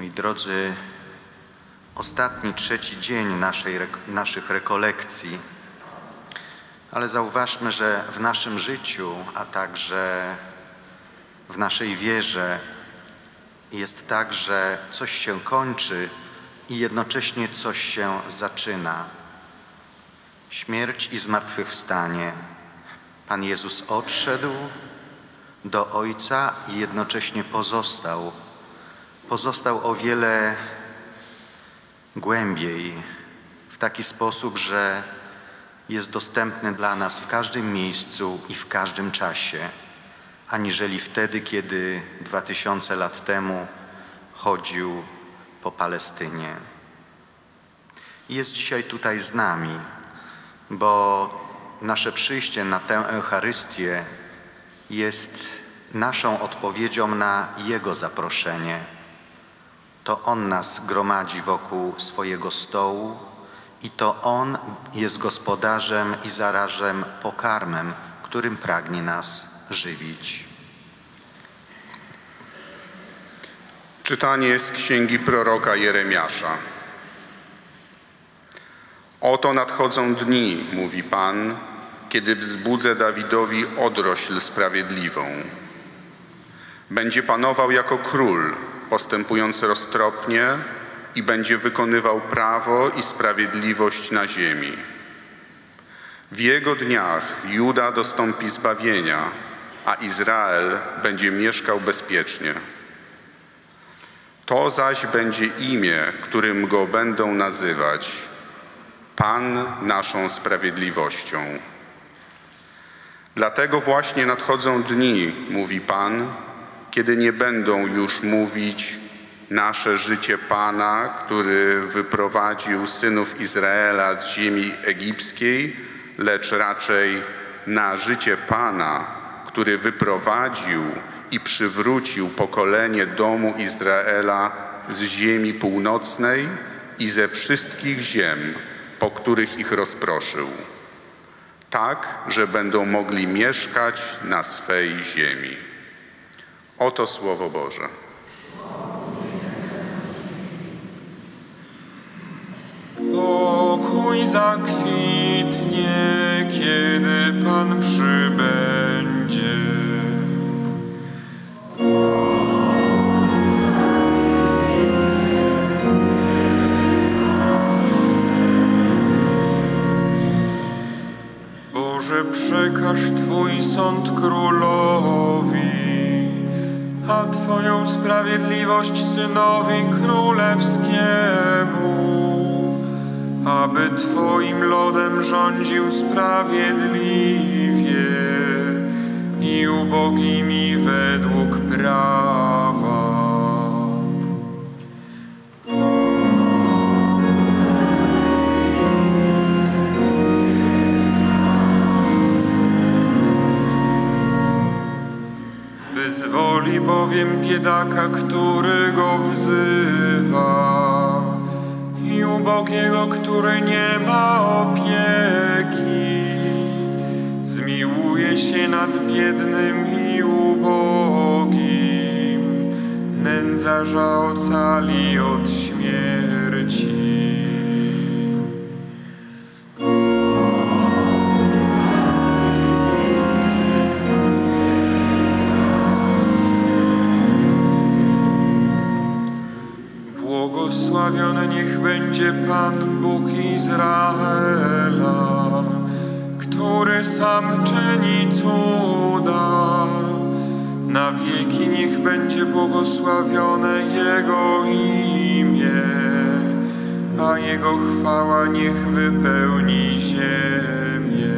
Moi drodzy, ostatni, trzeci dzień naszych rekolekcji, ale zauważmy, że w naszym życiu, a także w naszej wierze jest tak, że coś się kończy i jednocześnie coś się zaczyna. Śmierć i zmartwychwstanie. Pan Jezus odszedł do Ojca i jednocześnie pozostał. Pozostał o wiele głębiej, w taki sposób, że jest dostępny dla nas w każdym miejscu i w każdym czasie, aniżeli wtedy, kiedy 2000 lat temu chodził po Palestynie. I jest dzisiaj tutaj z nami, bo nasze przyjście na tę Eucharystię jest naszą odpowiedzią na Jego zaproszenie. To On nas gromadzi wokół swojego stołu i to On jest gospodarzem i zarazem pokarmem, którym pragnie nas żywić. Czytanie z księgi proroka Jeremiasza. Oto nadchodzą dni, mówi Pan, kiedy wzbudzę Dawidowi odrośl sprawiedliwą. Będzie panował jako król, postępując roztropnie i będzie wykonywał prawo i sprawiedliwość na ziemi. W jego dniach Juda dostąpi zbawienia, a Izrael będzie mieszkał bezpiecznie. To zaś będzie imię, którym go będą nazywać: Pan naszą sprawiedliwością. Dlatego właśnie nadchodzą dni, mówi Pan, kiedy nie będą już mówić: nasze życie Pana, który wyprowadził synów Izraela z ziemi egipskiej, lecz raczej na życie Pana, który wyprowadził i przywrócił pokolenie domu Izraela z ziemi północnej i ze wszystkich ziem, po których ich rozproszył, tak, że będą mogli mieszkać na swej ziemi. Oto Słowo Boże. Pokój zakwitnie, kiedy Pan przybędzie. Boże, przekaż Twój sąd królowi, a Twoją sprawiedliwość synowi królewskiemu, aby Twoim lodem rządził sprawiedliwie i ubogimi według prawa. Wyzwoli bowiem biedaka, który go wzywa, i ubogiego, który nie ma opieki. Zmiłuje się nad biednym i ubogim, nędzarza ocali od śmierci. Błogosławiony niech będzie Pan Bóg Izraela, który sam czyni cuda. Na wieki niech będzie błogosławione Jego imię, a Jego chwała niech wypełni ziemię.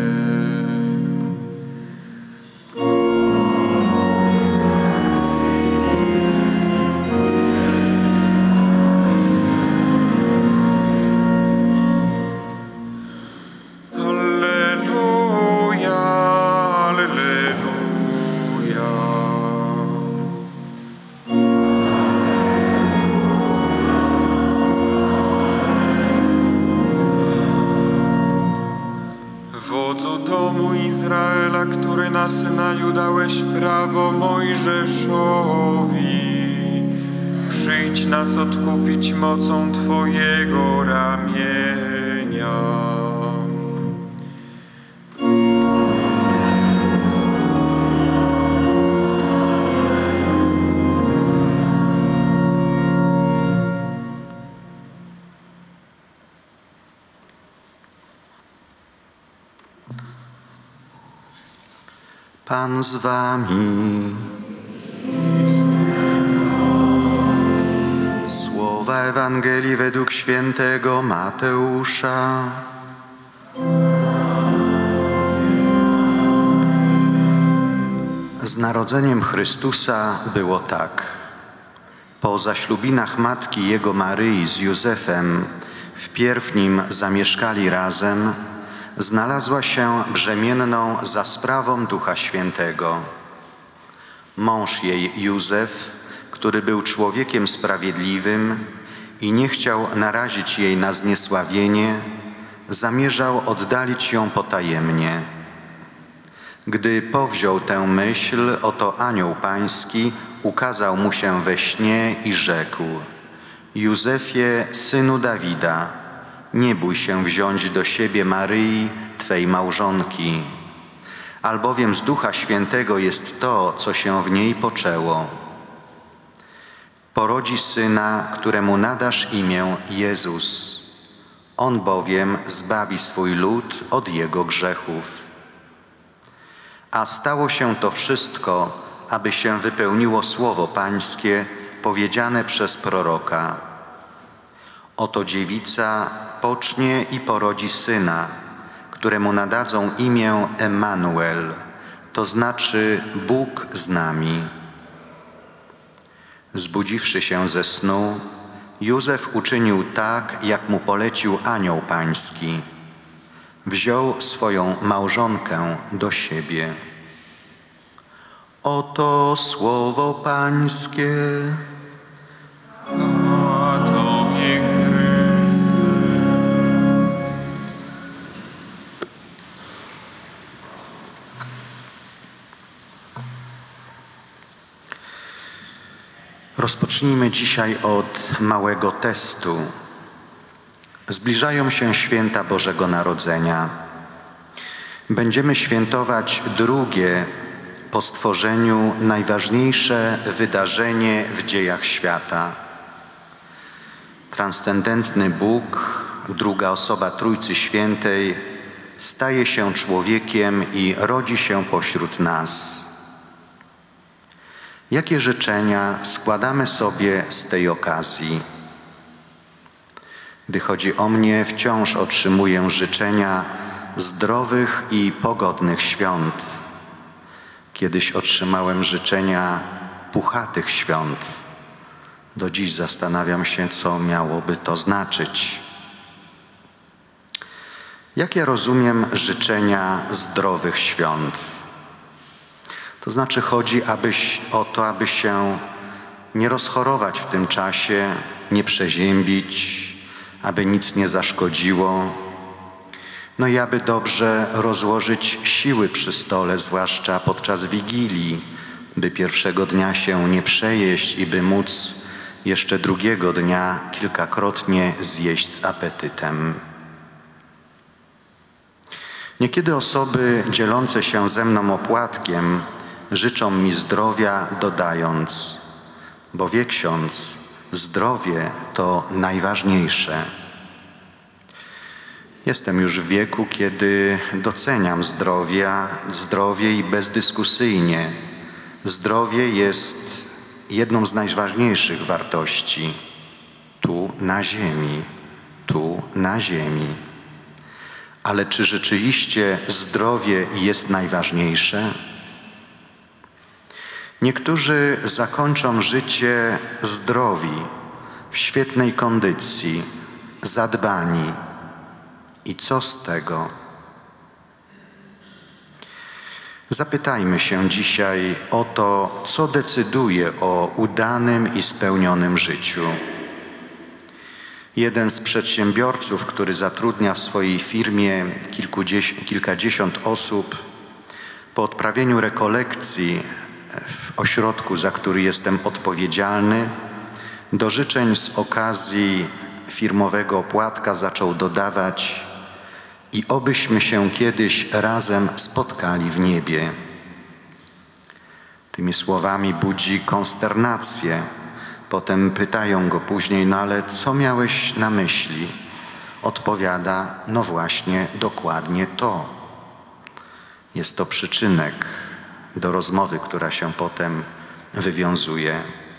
Który na Synaju dałeś prawo Mojżeszowi, przyjdź nas odkupić mocą Twojego ramienia. Pan z wami. Słowa Ewangelii według świętego Mateusza. Z narodzeniem Chrystusa było tak. Po zaślubinach matki Jego Maryi z Józefem, wpierw nim zamieszkali razem, znalazła się brzemienną za sprawą Ducha Świętego. Mąż jej Józef, który był człowiekiem sprawiedliwym i nie chciał narazić jej na zniesławienie, zamierzał oddalić ją potajemnie. Gdy powziął tę myśl, oto anioł pański ukazał mu się we śnie i rzekł: Józefie, synu Dawida, nie bój się wziąć do siebie Maryi, Twej małżonki, albowiem z Ducha Świętego jest to, co się w niej poczęło. Porodzi syna, któremu nadasz imię Jezus. On bowiem zbawi swój lud od jego grzechów. A stało się to wszystko, aby się wypełniło słowo pańskie powiedziane przez proroka. Oto dziewica pocznie i porodzi syna, któremu nadadzą imię Emmanuel, to znaczy Bóg z nami. Zbudziwszy się ze snu, Józef uczynił tak, jak mu polecił anioł pański. Wziął swoją małżonkę do siebie. Oto słowo pańskie. A Tobie, Chryste. Rozpocznijmy dzisiaj od małego testu. Zbliżają się święta Bożego Narodzenia. Będziemy świętować drugie po stworzeniu najważniejsze wydarzenie w dziejach świata. Transcendentny Bóg, druga osoba Trójcy Świętej, staje się człowiekiem i rodzi się pośród nas. Jakie życzenia składamy sobie z tej okazji? Gdy chodzi o mnie, wciąż otrzymuję życzenia zdrowych i pogodnych świąt. Kiedyś otrzymałem życzenia puchatych świąt. Do dziś zastanawiam się, co miałoby to znaczyć. Jak ja rozumiem życzenia zdrowych świąt? To znaczy chodzi o to, aby się nie rozchorować w tym czasie, nie przeziębić, aby nic nie zaszkodziło, no i aby dobrze rozłożyć siły przy stole, zwłaszcza podczas Wigilii, by pierwszego dnia się nie przejeść i by móc jeszcze drugiego dnia kilkakrotnie zjeść z apetytem. Niekiedy osoby dzielące się ze mną opłatkiem życzą mi zdrowia, dodając: bo wie ksiądz, zdrowie to najważniejsze. Jestem już w wieku, kiedy doceniam zdrowie i bezdyskusyjnie. Zdrowie jest jedną z najważniejszych wartości tu na ziemi. Ale czy rzeczywiście zdrowie jest najważniejsze? Niektórzy zakończą życie zdrowi, w świetnej kondycji, zadbani. I co z tego? Zapytajmy się dzisiaj o to, co decyduje o udanym i spełnionym życiu. Jeden z przedsiębiorców, który zatrudnia w swojej firmie kilkadziesiąt osób, po odprawieniu rekolekcji w ośrodku, za który jestem odpowiedzialny, Do życzeń z okazji firmowego opłatka zaczął dodawać: i obyśmy się kiedyś razem spotkali w niebie. Tymi słowami budzi konsternację. Potem pytają go później: no ale co miałeś na myśli? Odpowiada: no właśnie, dokładnie to. Jest to przyczynek do rozmowy, która się potem wywiązuje.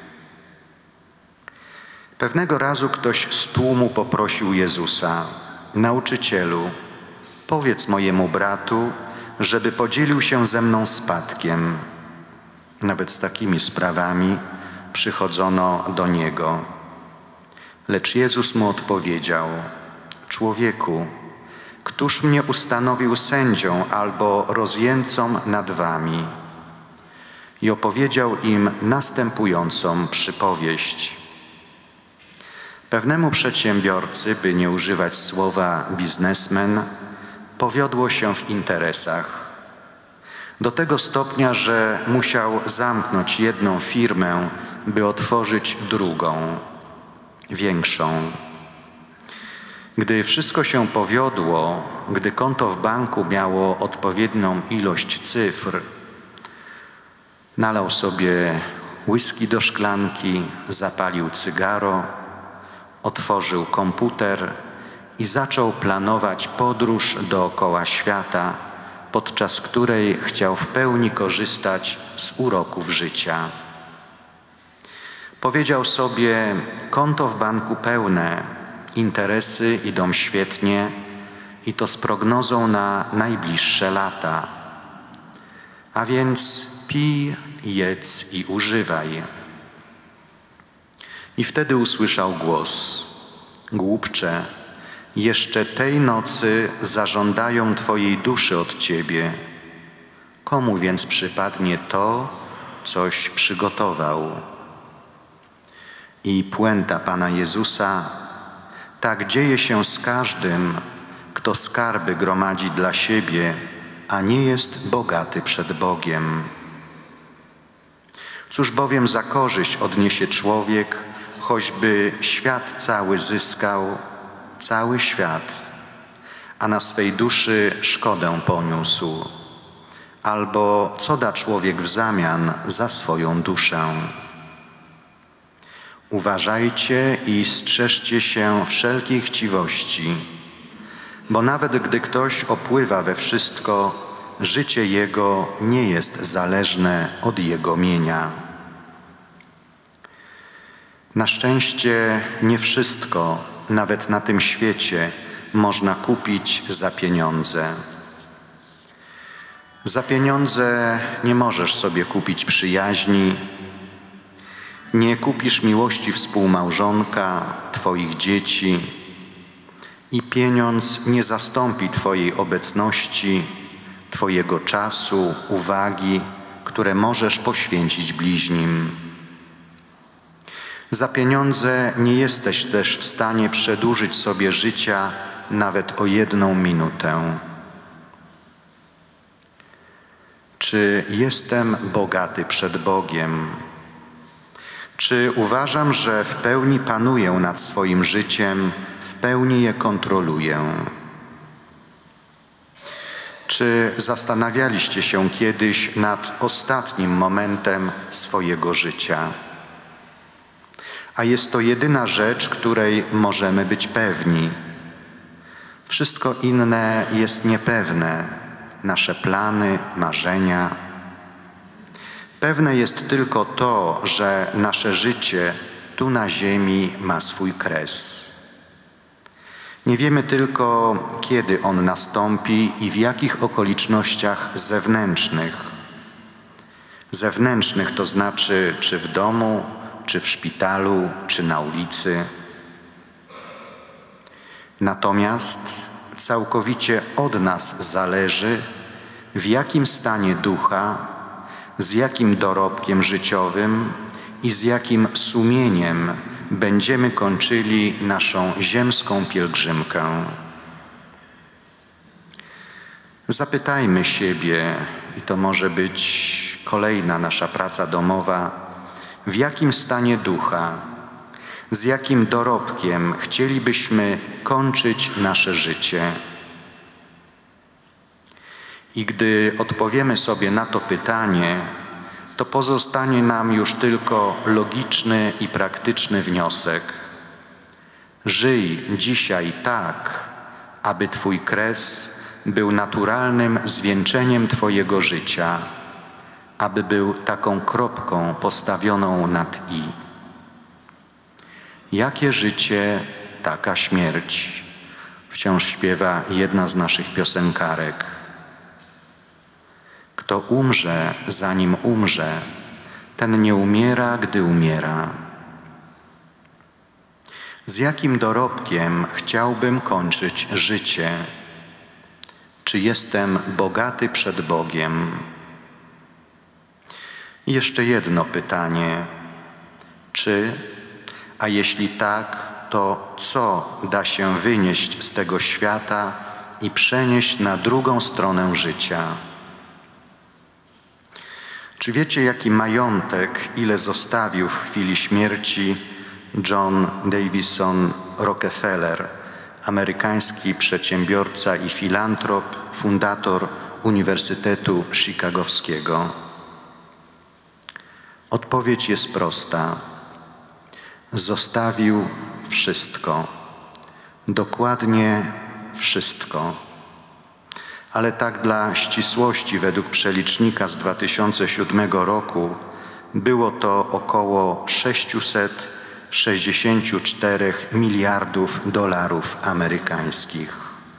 Pewnego razu ktoś z tłumu poprosił Jezusa: nauczycielu, powiedz mojemu bratu, żeby podzielił się ze mną spadkiem. Nawet z takimi sprawami przychodzono do Niego. Lecz Jezus mu odpowiedział: człowieku, któż mnie ustanowił sędzią albo rozjemcą nad wami? I opowiedział im następującą przypowieść. Pewnemu przedsiębiorcy, by nie używać słowa biznesmen, powiodło się w interesach. Do tego stopnia, że musiał zamknąć jedną firmę, by otworzyć drugą, większą. Gdy wszystko się powiodło, gdy konto w banku miało odpowiednią ilość cyfr, nalał sobie whisky do szklanki, zapalił cygaro, otworzył komputer i zaczął planować podróż dookoła świata, podczas której chciał w pełni korzystać z uroków życia. Powiedział sobie: konto w banku pełne, interesy idą świetnie i to z prognozą na najbliższe lata. A więc pij, jedz i używaj. I wtedy usłyszał głos: głupcze, jeszcze tej nocy zażądają Twojej duszy od Ciebie. Komu więc przypadnie to, coś przygotował? I puenta Pana Jezusa: tak dzieje się z każdym, kto skarby gromadzi dla siebie, a nie jest bogaty przed Bogiem. Cóż bowiem za korzyść odniesie człowiek, choćby świat cały zyskał, cały świat, a na swej duszy szkodę poniósł? Albo co da człowiek w zamian za swoją duszę? Uważajcie i strzeżcie się wszelkiej chciwości, bo nawet gdy ktoś opływa we wszystko, życie jego nie jest zależne od jego mienia. Na szczęście nie wszystko, nawet na tym świecie, można kupić za pieniądze. Za pieniądze nie możesz sobie kupić przyjaźni, nie kupisz miłości współmałżonka, Twoich dzieci i pieniądz nie zastąpi Twojej obecności, Twojego czasu, uwagi, które możesz poświęcić bliźnim. Za pieniądze nie jesteś też w stanie przedłużyć sobie życia nawet o 1 minutę. Czy jestem bogaty przed Bogiem? Czy uważam, że w pełni panuję nad swoim życiem, w pełni je kontroluję? Czy zastanawialiście się kiedyś nad ostatnim momentem swojego życia? A jest to jedyna rzecz, której możemy być pewni. Wszystko inne jest niepewne, nasze plany, marzenia. Pewne jest tylko to, że nasze życie tu na ziemi ma swój kres. Nie wiemy tylko, kiedy on nastąpi i w jakich okolicznościach zewnętrznych. Zewnętrznych to znaczy, czy w domu, czy w szpitalu, czy na ulicy. Natomiast całkowicie od nas zależy, w jakim stanie ducha, z jakim dorobkiem życiowym i z jakim sumieniem będziemy kończyli naszą ziemską pielgrzymkę. Zapytajmy siebie, i to może być kolejna nasza praca domowa, w jakim stanie ducha, z jakim dorobkiem chcielibyśmy kończyć nasze życie. I gdy odpowiemy sobie na to pytanie, to pozostanie nam już tylko logiczny i praktyczny wniosek. Żyj dzisiaj tak, aby Twój kres był naturalnym zwieńczeniem Twojego życia, aby był taką kropką postawioną nad i. Jakie życie, taka śmierć, wciąż śpiewa jedna z naszych piosenkarek. Kto umrze, zanim umrze, ten nie umiera, gdy umiera. Z jakim dorobkiem chciałbym kończyć życie? Czy jestem bogaty przed Bogiem? I jeszcze jedno pytanie. Czy, a jeśli tak, to co da się wynieść z tego świata i przenieść na drugą stronę życia? Czy wiecie, jaki majątek, ile zostawił w chwili śmierci John Davison Rockefeller, amerykański przedsiębiorca i filantrop, fundator Uniwersytetu Chicagowskiego? Odpowiedź jest prosta. Zostawił wszystko. Dokładnie wszystko. Ale tak dla ścisłości, według przelicznika z 2007 roku, było to około 664 miliardów dolarów amerykańskich.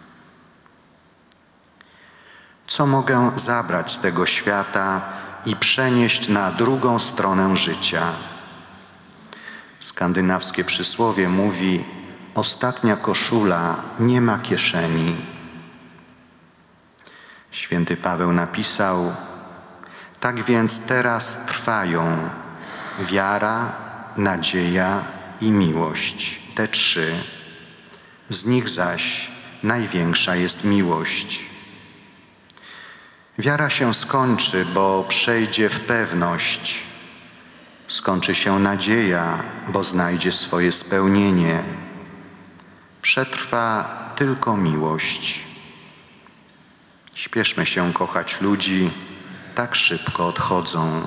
Co mogę zabrać z tego świata i przenieść na drugą stronę życia? Skandynawskie przysłowie mówi: ostatnia koszula nie ma kieszeni. Święty Paweł napisał: tak więc teraz trwają wiara, nadzieja i miłość, te trzy. Z nich zaś największa jest miłość. Wiara się skończy, bo przejdzie w pewność. Skończy się nadzieja, bo znajdzie swoje spełnienie. Przetrwa tylko miłość. Śpieszmy się kochać ludzi, tak szybko odchodzą.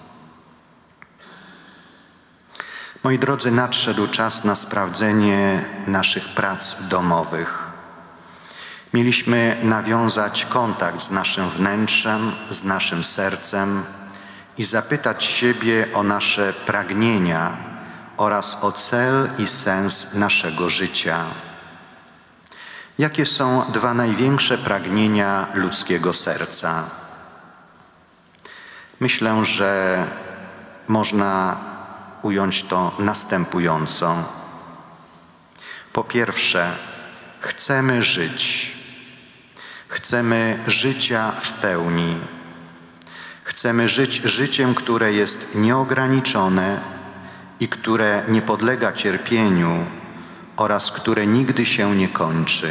Moi drodzy, nadszedł czas na sprawdzenie naszych prac domowych. Mieliśmy nawiązać kontakt z naszym wnętrzem, z naszym sercem i zapytać siebie o nasze pragnienia oraz o cel i sens naszego życia. Jakie są dwa największe pragnienia ludzkiego serca? Myślę, że można ująć to następująco. Po pierwsze, chcemy żyć. Chcemy życia w pełni. Chcemy żyć życiem, które jest nieograniczone i które nie podlega cierpieniu oraz które nigdy się nie kończy.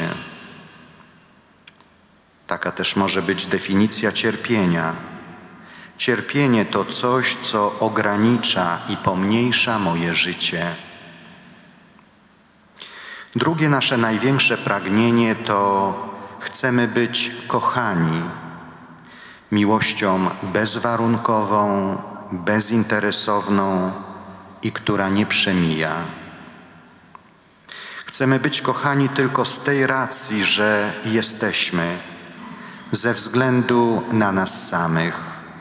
Taka też może być definicja cierpienia. Cierpienie to coś, co ogranicza i pomniejsza moje życie. Drugie nasze największe pragnienie to chcemy być kochani miłością bezwarunkową, bezinteresowną i która nie przemija. Chcemy być kochani tylko z tej racji, że jesteśmy, ze względu na nas samych.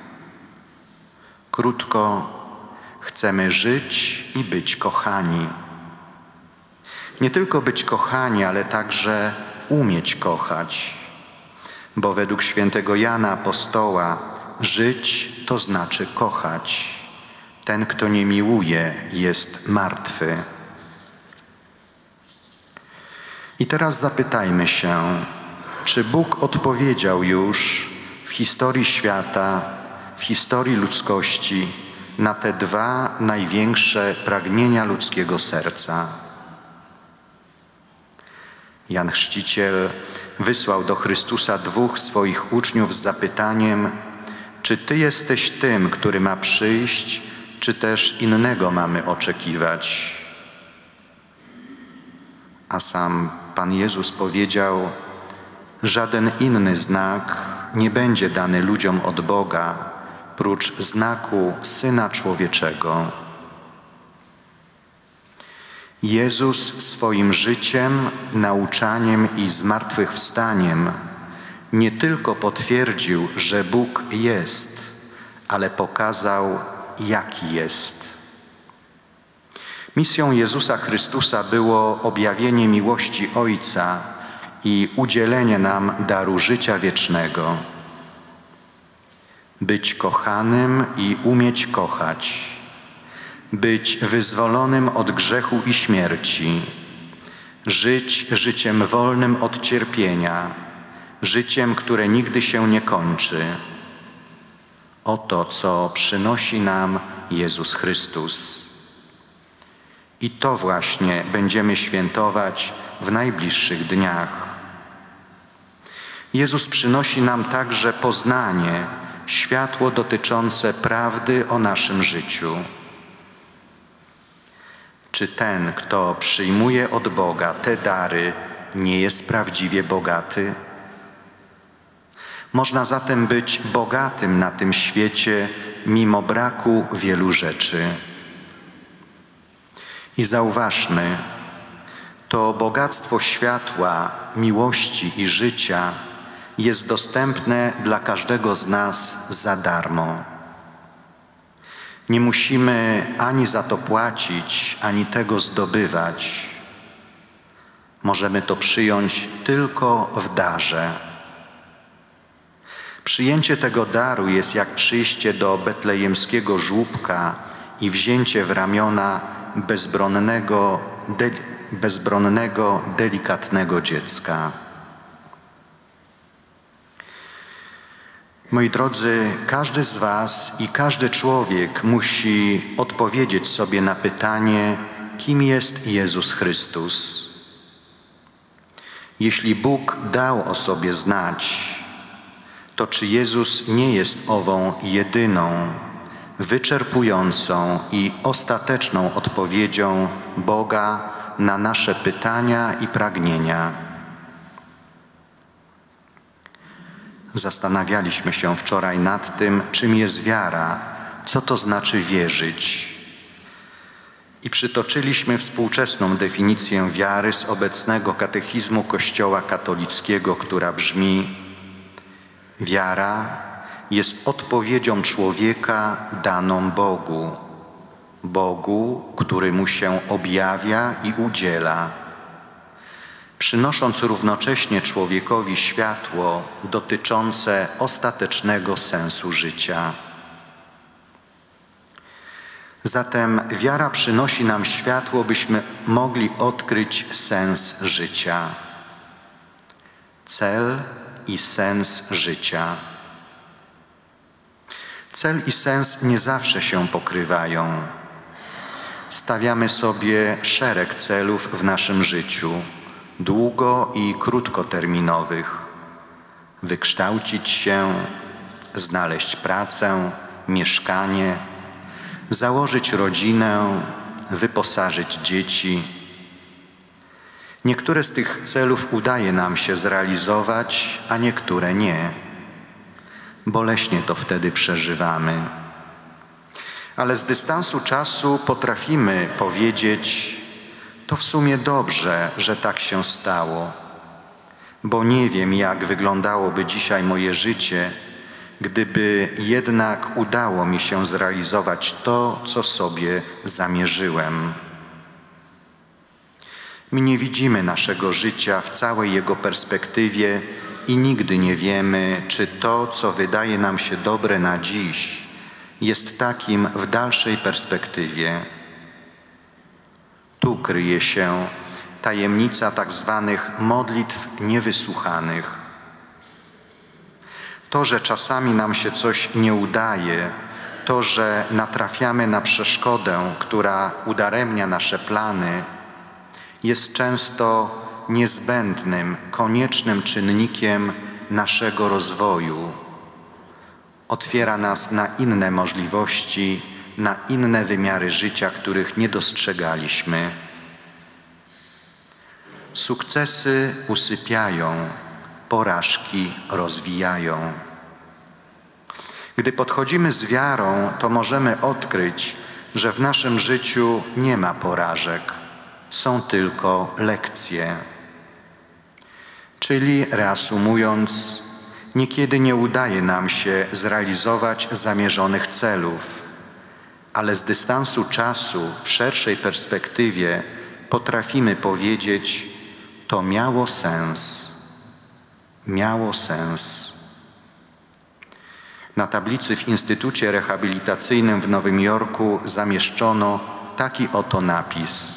Krótko, chcemy żyć i być kochani. Nie tylko być kochani, ale także umieć kochać, bo według świętego Jana Apostoła żyć to znaczy kochać. Ten, kto nie miłuje, jest martwy. I teraz zapytajmy się, czy Bóg odpowiedział już w historii świata, w historii ludzkości na te dwa największe pragnienia ludzkiego serca? Jan Chrzciciel wysłał do Chrystusa dwóch swoich uczniów z zapytaniem: czy Ty jesteś tym, który ma przyjść, czy też innego mamy oczekiwać? A sam Pan Jezus powiedział: żaden inny znak nie będzie dany ludziom od Boga, prócz znaku Syna Człowieczego. Jezus swoim życiem, nauczaniem i zmartwychwstaniem nie tylko potwierdził, że Bóg jest, ale pokazał, jaki jest. Misją Jezusa Chrystusa było objawienie miłości Ojca i udzielenie nam daru życia wiecznego. Być kochanym i umieć kochać, być wyzwolonym od grzechu i śmierci, żyć życiem wolnym od cierpienia, życiem, które nigdy się nie kończy. Oto, co przynosi nam Jezus Chrystus. I to właśnie będziemy świętować w najbliższych dniach. Jezus przynosi nam także poznanie, światło dotyczące prawdy o naszym życiu. Czy ten, kto przyjmuje od Boga te dary, nie jest prawdziwie bogaty? Można zatem być bogatym na tym świecie, mimo braku wielu rzeczy. I zauważmy, to bogactwo światła, miłości i życia jest dostępne dla każdego z nas za darmo. Nie musimy ani za to płacić, ani tego zdobywać. Możemy to przyjąć tylko w darze. Przyjęcie tego daru jest jak przyjście do betlejemskiego żłóbka i wzięcie w ramiona bezbronnego, delikatnego dziecka. Moi drodzy, każdy z was i każdy człowiek musi odpowiedzieć sobie na pytanie, kim jest Jezus Chrystus. Jeśli Bóg dał o sobie znać, to czy Jezus nie jest ową jedyną, wyczerpującą i ostateczną odpowiedzią Boga na nasze pytania i pragnienia? Zastanawialiśmy się wczoraj nad tym, czym jest wiara, co to znaczy wierzyć. I przytoczyliśmy współczesną definicję wiary z obecnego katechizmu Kościoła katolickiego, która brzmi: wiara jest odpowiedzią człowieka daną Bogu, Bogu, który mu się objawia i udziela, przynosząc równocześnie człowiekowi światło dotyczące ostatecznego sensu życia. Zatem wiara przynosi nam światło, byśmy mogli odkryć sens życia. Cel i sens życia. Cel i sens nie zawsze się pokrywają. Stawiamy sobie szereg celów w naszym życiu, długo- i krótkoterminowych. Wykształcić się, znaleźć pracę, mieszkanie, założyć rodzinę, wyposażyć dzieci. Niektóre z tych celów udaje nam się zrealizować, a niektóre nie. Boleśnie to wtedy przeżywamy. Ale z dystansu czasu potrafimy powiedzieć: to w sumie dobrze, że tak się stało, bo nie wiem, jak wyglądałoby dzisiaj moje życie, gdyby jednak udało mi się zrealizować to, co sobie zamierzyłem. My nie widzimy naszego życia w całej jego perspektywie i nigdy nie wiemy, czy to, co wydaje nam się dobre na dziś, jest takim w dalszej perspektywie. Tu kryje się tajemnica tak zwanych modlitw niewysłuchanych. To, że czasami nam się coś nie udaje, to, że natrafiamy na przeszkodę, która udaremnia nasze plany, jest często niezbędnym, koniecznym czynnikiem naszego rozwoju. Otwiera nas na inne możliwości, na inne wymiary życia, których nie dostrzegaliśmy. Sukcesy usypiają, porażki rozwijają. Gdy podchodzimy z wiarą, to możemy odkryć, że w naszym życiu nie ma porażek, są tylko lekcje. Czyli reasumując, niekiedy nie udaje nam się zrealizować zamierzonych celów, ale z dystansu czasu, w szerszej perspektywie potrafimy powiedzieć, to miało sens. Miało sens. Na tablicy w Instytucie Rehabilitacyjnym w Nowym Jorku zamieszczono taki oto napis.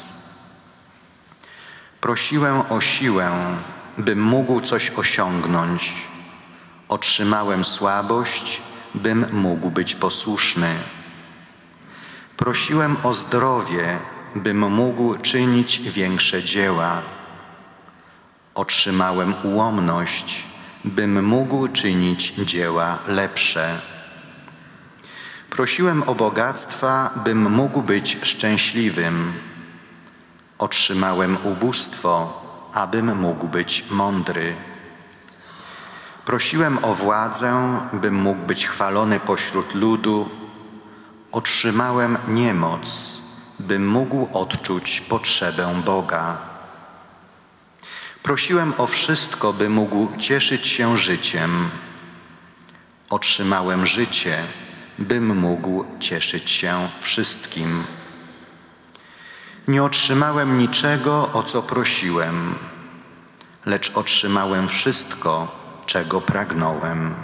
Prosiłem o siłę, bym mógł coś osiągnąć. Otrzymałem słabość, bym mógł być posłuszny. Prosiłem o zdrowie, bym mógł czynić większe dzieła. Otrzymałem ułomność, bym mógł czynić dzieła lepsze. Prosiłem o bogactwa, bym mógł być szczęśliwym. Otrzymałem ubóstwo, abym mógł być mądry. Prosiłem o władzę, bym mógł być chwalony pośród ludu. Otrzymałem niemoc, bym mógł odczuć potrzebę Boga. Prosiłem o wszystko, by mógł cieszyć się życiem. Otrzymałem życie, bym mógł cieszyć się wszystkim. Nie otrzymałem niczego, o co prosiłem, lecz otrzymałem wszystko, czego pragnąłem.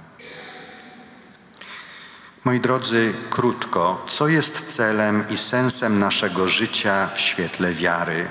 Moi drodzy, krótko, co jest celem i sensem naszego życia w świetle wiary?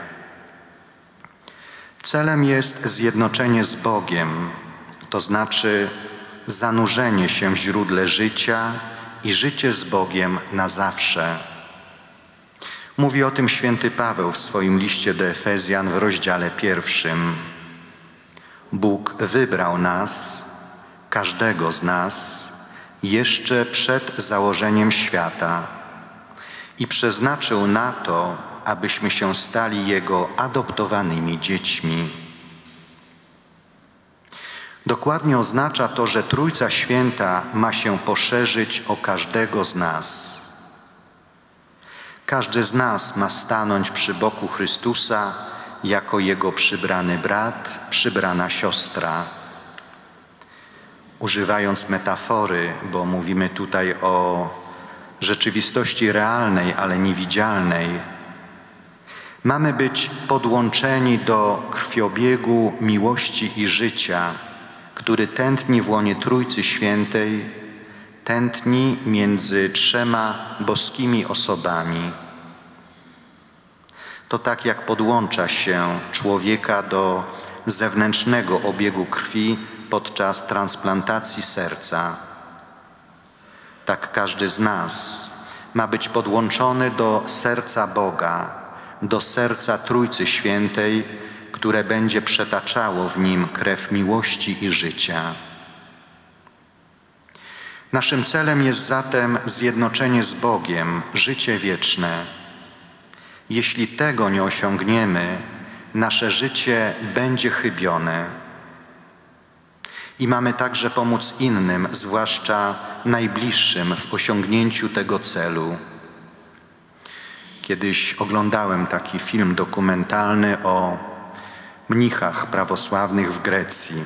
Celem jest zjednoczenie z Bogiem, to znaczy zanurzenie się w źródle życia i życie z Bogiem na zawsze. Mówi o tym święty Paweł w swoim liście do Efezjan w rozdziale 1. Bóg wybrał nas, każdego z nas, jeszcze przed założeniem świata i przeznaczył na to, abyśmy się stali Jego adoptowanymi dziećmi. Dokładnie oznacza to, że Trójca Święta ma się poszerzyć o każdego z nas. Każdy z nas ma stanąć przy boku Chrystusa jako Jego przybrany brat, przybrana siostra. Używając metafory, bo mówimy tutaj o rzeczywistości realnej, ale niewidzialnej, mamy być podłączeni do krwiobiegu miłości i życia, który tętni w łonie Trójcy Świętej, tętni między trzema boskimi osobami. To tak jak podłącza się człowieka do zewnętrznego obiegu krwi podczas transplantacji serca. Tak każdy z nas ma być podłączony do serca Boga, do serca Trójcy Świętej, które będzie przetaczało w nim krew miłości i życia. Naszym celem jest zatem zjednoczenie z Bogiem, życie wieczne. Jeśli tego nie osiągniemy, nasze życie będzie chybione. I mamy także pomóc innym, zwłaszcza najbliższym, w osiągnięciu tego celu. Kiedyś oglądałem taki film dokumentalny o mnichach prawosławnych w Grecji.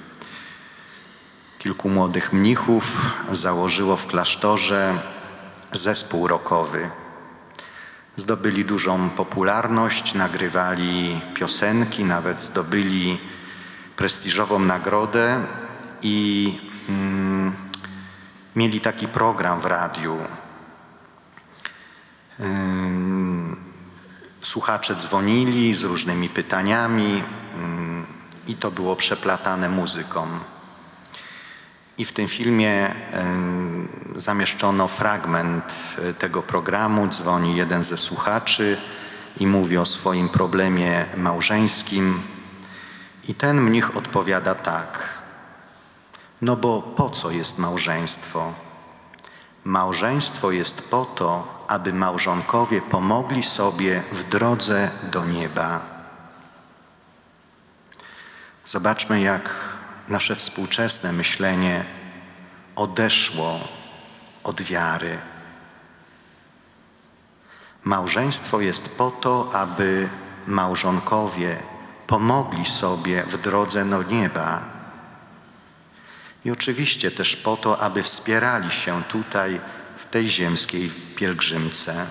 Kilku młodych mnichów założyło w klasztorze zespół rockowy. Zdobyli dużą popularność, nagrywali piosenki, nawet zdobyli prestiżową nagrodę i mieli taki program w radiu. Słuchacze dzwonili z różnymi pytaniami i to było przeplatane muzyką. I w tym filmie zamieszczono fragment tego programu. Dzwoni jeden ze słuchaczy i mówi o swoim problemie małżeńskim. I ten mnich odpowiada tak: no bo po co jest małżeństwo? Małżeństwo jest po to, aby małżonkowie pomogli sobie w drodze do nieba. Zobaczmy, jak nasze współczesne myślenie odeszło od wiary. Małżeństwo jest po to, aby małżonkowie pomogli sobie w drodze do nieba. I oczywiście też po to, aby wspierali się tutaj, w tej ziemskiej pielgrzymce.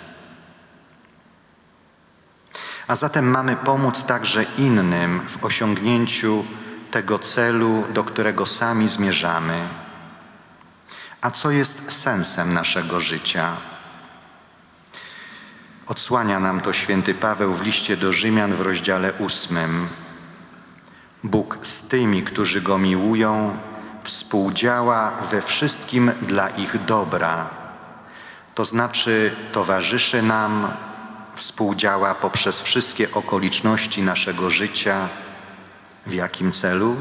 A zatem mamy pomóc także innym w osiągnięciu tego celu, do którego sami zmierzamy. A co jest sensem naszego życia? Odsłania nam to święty Paweł w liście do Rzymian w rozdziale 8. Bóg z tymi, którzy Go miłują, współdziała we wszystkim dla ich dobra. To znaczy towarzyszy nam, współdziała poprzez wszystkie okoliczności naszego życia. W jakim celu?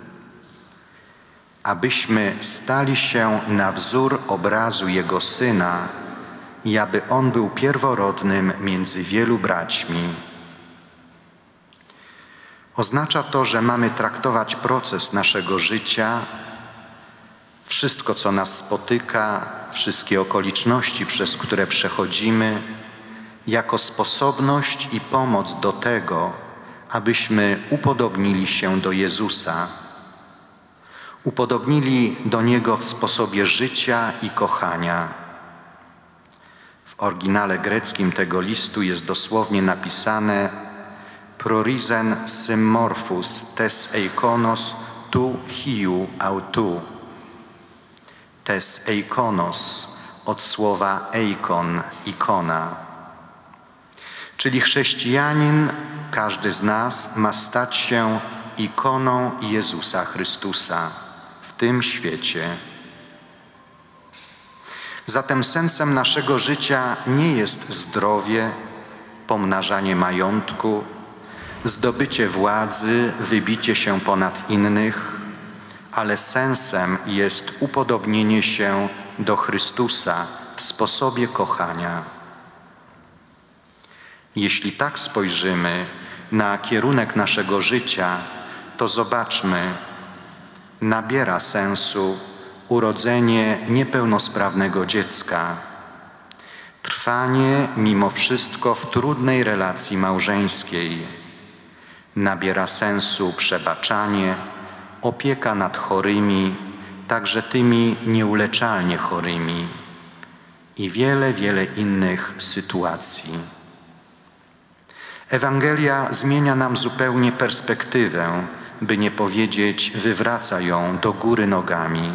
Abyśmy stali się na wzór obrazu Jego Syna i aby On był pierworodnym między wielu braćmi. Oznacza to, że mamy traktować proces naszego życia, wszystko, co nas spotyka, wszystkie okoliczności, przez które przechodzimy, jako sposobność i pomoc do tego, abyśmy upodobnili się do Jezusa. Upodobnili do Niego w sposobie życia i kochania. W oryginale greckim tego listu jest dosłownie napisane prorisen symmorphus tes eikonos tu hiu autu. Tes eikonos od słowa eikon, ikona. Czyli chrześcijanin, każdy z nas ma stać się ikoną Jezusa Chrystusa w tym świecie. Zatem sensem naszego życia nie jest zdrowie, pomnażanie majątku, zdobycie władzy, wybicie się ponad innych, ale sensem jest upodobnienie się do Chrystusa w sposobie kochania. Jeśli tak spojrzymy na kierunek naszego życia, to zobaczmy, nabiera sensu urodzenie niepełnosprawnego dziecka, trwanie mimo wszystko w trudnej relacji małżeńskiej. Nabiera sensu przebaczanie, opieka nad chorymi, także tymi nieuleczalnie chorymi i wiele, wiele innych sytuacji. Ewangelia zmienia nam zupełnie perspektywę, by nie powiedzieć, wywraca ją do góry nogami.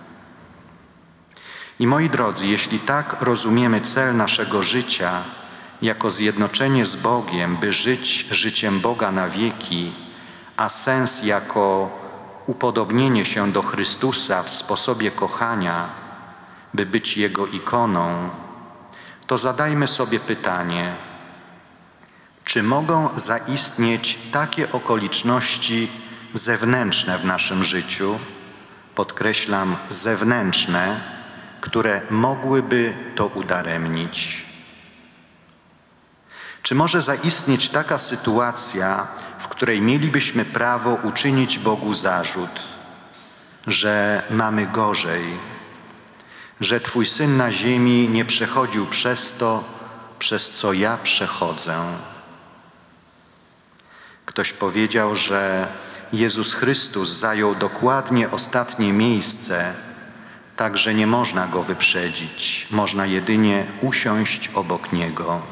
I moi drodzy, jeśli tak rozumiemy cel naszego życia jako zjednoczenie z Bogiem, by żyć życiem Boga na wieki, a sens jako upodobnienie się do Chrystusa w sposobie kochania, by być Jego ikoną, to zadajmy sobie pytanie, czy mogą zaistnieć takie okoliczności zewnętrzne w naszym życiu, podkreślam zewnętrzne, które mogłyby to udaremnić? Czy może zaistnieć taka sytuacja, w której mielibyśmy prawo uczynić Bogu zarzut, że mamy gorzej, że Twój Syn na ziemi nie przechodził przez to, przez co ja przechodzę? Ktoś powiedział, że Jezus Chrystus zajął dokładnie ostatnie miejsce, tak że nie można Go wyprzedzić, można jedynie usiąść obok Niego.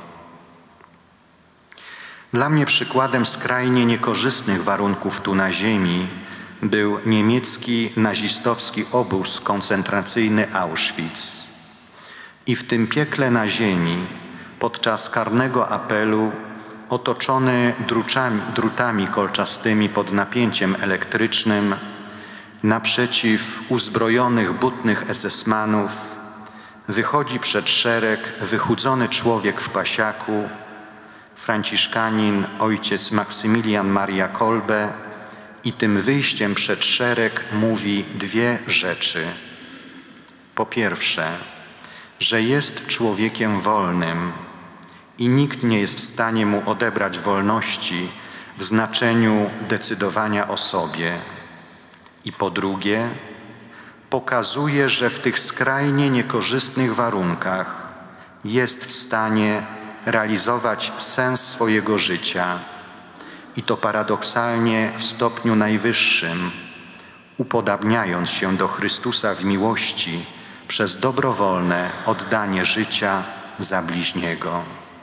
Dla mnie przykładem skrajnie niekorzystnych warunków tu na ziemi był niemiecki nazistowski obóz koncentracyjny Auschwitz. I w tym piekle na ziemi, podczas karnego apelu, otoczony drutami kolczastymi pod napięciem elektrycznym, naprzeciw uzbrojonych butnych SS-manów, wychodzi przed szereg wychudzony człowiek w pasiaku, franciszkanin ojciec Maksymilian Maria Kolbe, i tym wyjściem przed szereg mówi dwie rzeczy. Po pierwsze, że jest człowiekiem wolnym i nikt nie jest w stanie mu odebrać wolności, w znaczeniu decydowania o sobie i po drugie pokazuje, że w tych skrajnie niekorzystnych warunkach jest w stanie realizować sens swojego życia i to paradoksalnie w stopniu najwyższym, upodabniając się do Chrystusa w miłości przez dobrowolne oddanie życia za bliźniego.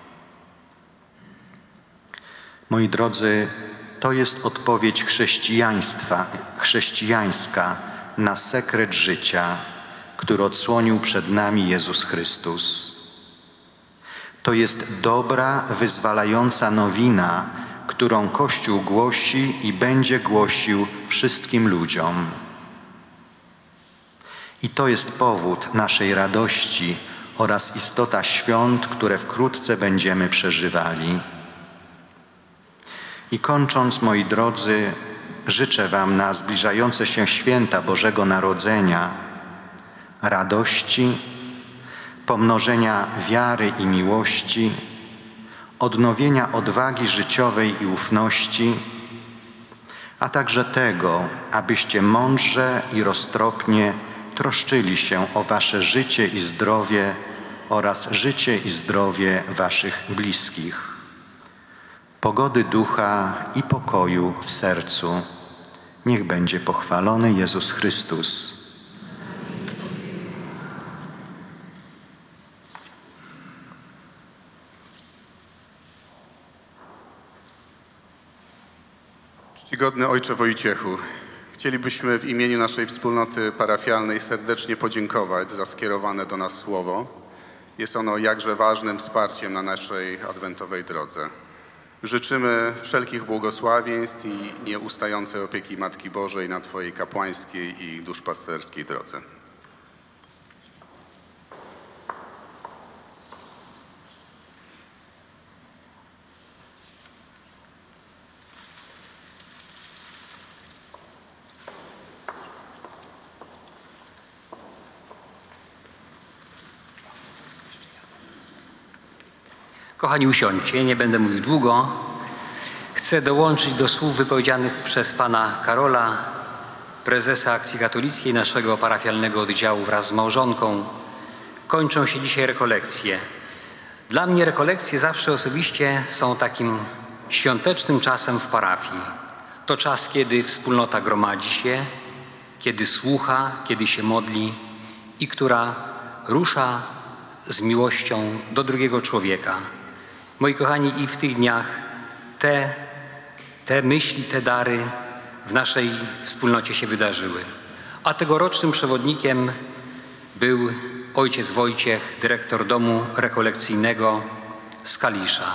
Moi drodzy, to jest odpowiedź chrześcijańska na sekret życia, który odsłonił przed nami Jezus Chrystus. To jest dobra, wyzwalająca nowina, którą Kościół głosi i będzie głosił wszystkim ludziom. I to jest powód naszej radości oraz istota świąt, które wkrótce będziemy przeżywali. I kończąc, moi drodzy, życzę Wam na zbliżające się święta Bożego Narodzenia radości, pomnożenia wiary i miłości, odnowienia odwagi życiowej i ufności, a także tego, abyście mądrze i roztropnie troszczyli się o Wasze życie i zdrowie oraz życie i zdrowie Waszych bliskich. Pogody ducha i pokoju w sercu. Niech będzie pochwalony Jezus Chrystus. Czcigodny Ojcze Wojciechu, chcielibyśmy w imieniu naszej wspólnoty parafialnej serdecznie podziękować za skierowane do nas słowo. Jest ono jakże ważnym wsparciem na naszej adwentowej drodze. Życzymy wszelkich błogosławieństw i nieustającej opieki Matki Bożej na Twojej kapłańskiej i duszpasterskiej drodze. Kochani, usiądźcie, nie będę mówił długo. Chcę dołączyć do słów wypowiedzianych przez pana Karola, prezesa Akcji Katolickiej naszego parafialnego oddziału wraz z małżonką. Kończą się dzisiaj rekolekcje. Dla mnie rekolekcje zawsze osobiście są takim świątecznym czasem w parafii. To czas, kiedy wspólnota gromadzi się, kiedy słucha, kiedy się modli i która rusza z miłością do drugiego człowieka. Moi kochani, i w tych dniach te myśli, te dary w naszej wspólnocie się wydarzyły. A tegorocznym przewodnikiem był ojciec Wojciech, dyrektor domu rekolekcyjnego z Kalisza.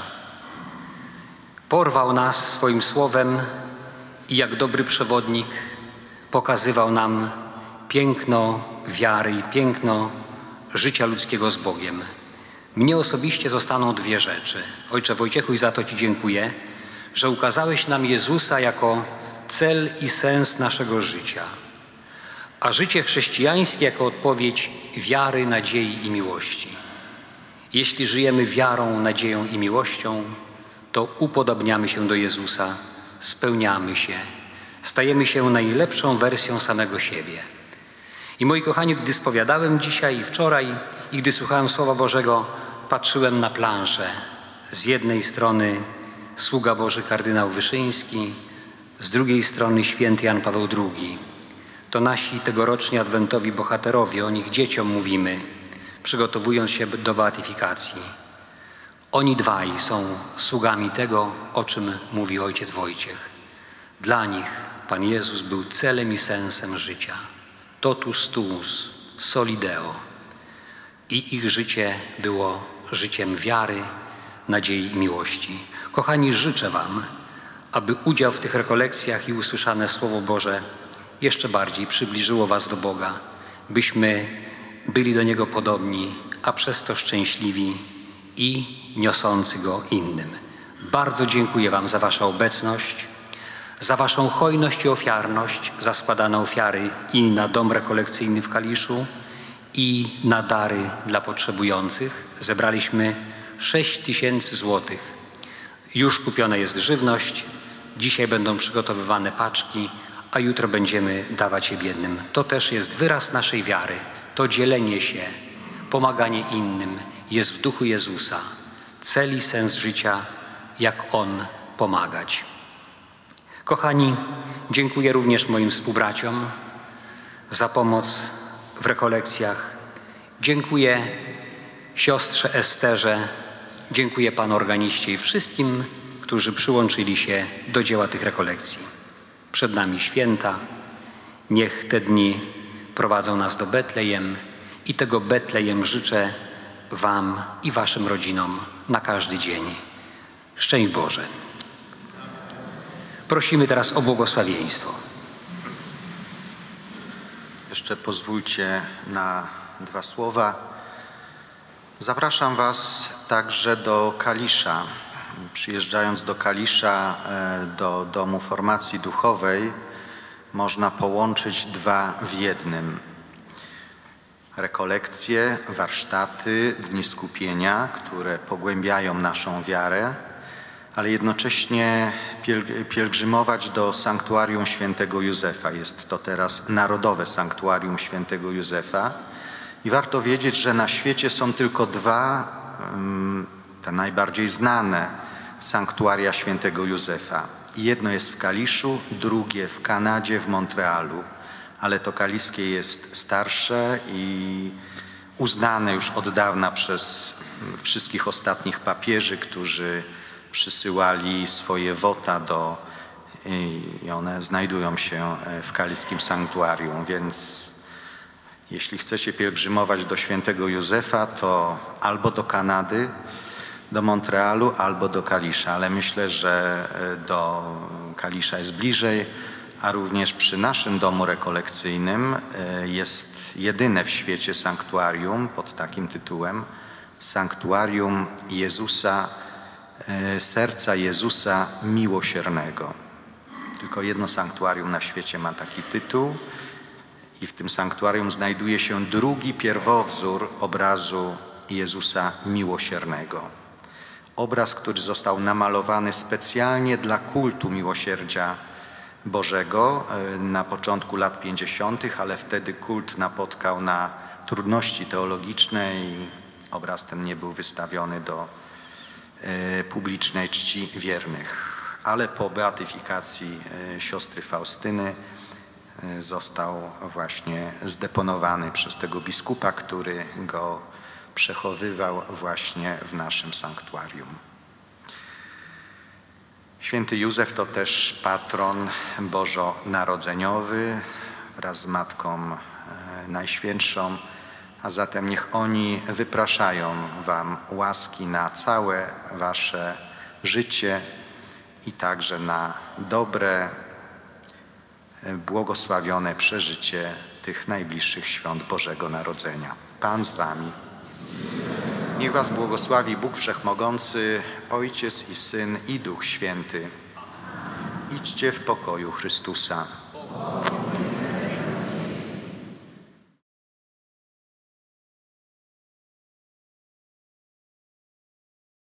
Porwał nas swoim słowem i jak dobry przewodnik pokazywał nam piękno wiary i piękno życia ludzkiego z Bogiem. Mnie osobiście zostaną dwie rzeczy. Ojcze Wojciechu, i za to Ci dziękuję, że ukazałeś nam Jezusa jako cel i sens naszego życia, a życie chrześcijańskie jako odpowiedź wiary, nadziei i miłości. Jeśli żyjemy wiarą, nadzieją i miłością, to upodobniamy się do Jezusa, spełniamy się, stajemy się najlepszą wersją samego siebie. I moi kochani, gdy spowiadałem dzisiaj i wczoraj i gdy słuchałem Słowa Bożego, patrzyłem na planszę. Z jednej strony sługa Boży kardynał Wyszyński, z drugiej strony święty Jan Paweł II. To nasi tegoroczni adwentowi bohaterowie, o nich dzieciom mówimy, przygotowując się do beatyfikacji. Oni dwaj są sługami tego, o czym mówi ojciec Wojciech. Dla nich Pan Jezus był celem i sensem życia. Totus tuus, soli Deo. I ich życie było życiem wiary, nadziei i miłości. Kochani, życzę Wam, aby udział w tych rekolekcjach i usłyszane Słowo Boże jeszcze bardziej przybliżyło Was do Boga, byśmy byli do Niego podobni, a przez to szczęśliwi i niosący Go innym. Bardzo dziękuję Wam za Waszą obecność, za Waszą hojność i ofiarność, za składane ofiary i na dom rekolekcyjny w Kaliszu, i na dary dla potrzebujących. Zebraliśmy 6 000 złotych. Już kupiona jest żywność. Dzisiaj będą przygotowywane paczki, a jutro będziemy dawać je biednym. To też jest wyraz naszej wiary. To dzielenie się, pomaganie innym jest w duchu Jezusa. Cel i sens życia, jak On pomagać. Kochani, dziękuję również moim współbraciom za pomoc w rekolekcjach. Dziękuję siostrze Esterze, dziękuję panu organiście i wszystkim, którzy przyłączyli się do dzieła tych rekolekcji. Przed nami święta. Niech te dni prowadzą nas do Betlejem i tego Betlejem życzę wam i waszym rodzinom na każdy dzień. Szczęść Boże. Prosimy teraz o błogosławieństwo. Jeszcze pozwólcie na 2 słowa. Zapraszam was także do Kalisza. Przyjeżdżając do Kalisza, do Domu Formacji Duchowej, można połączyć 2 w jednym. Rekolekcje, warsztaty, dni skupienia, które pogłębiają naszą wiarę, ale jednocześnie pielgrzymować do Sanktuarium Świętego Józefa. Jest to teraz Narodowe Sanktuarium Świętego Józefa. I warto wiedzieć, że na świecie są tylko 2, te najbardziej znane sanktuaria Świętego Józefa. Jedno jest w Kaliszu, drugie w Kanadzie, w Montrealu. Ale to kaliskie jest starsze i uznane już od dawna przez wszystkich ostatnich papieży, którzy przysyłali swoje wota i one znajdują się w kaliskim sanktuarium. Więc jeśli chcecie pielgrzymować do Świętego Józefa, to albo do Kanady, do Montrealu, albo do Kalisza. Ale myślę, że do Kalisza jest bliżej, a również przy naszym domu rekolekcyjnym jest jedyne w świecie sanktuarium pod takim tytułem Sanktuarium Jezusa, Serca Jezusa Miłosiernego. Tylko jedno sanktuarium na świecie ma taki tytuł i w tym sanktuarium znajduje się drugi pierwowzór obrazu Jezusa Miłosiernego. Obraz, który został namalowany specjalnie dla kultu miłosierdzia Bożego na początku lat 50., ale wtedy kult napotkał na trudności teologiczne i obraz ten nie był wystawiony do publicznej czci wiernych. Ale po beatyfikacji siostry Faustyny został właśnie zdeponowany przez tego biskupa, który go przechowywał właśnie w naszym sanktuarium. Święty Józef to też patron bożonarodzeniowy wraz z Matką Najświętszą, a zatem niech oni wypraszają wam łaski na całe wasze życie i także na dobre, błogosławione przeżycie tych najbliższych świąt Bożego Narodzenia. Pan z wami. Niech was błogosławi Bóg Wszechmogący, Ojciec i Syn i Duch Święty. Idźcie w pokoju Chrystusa.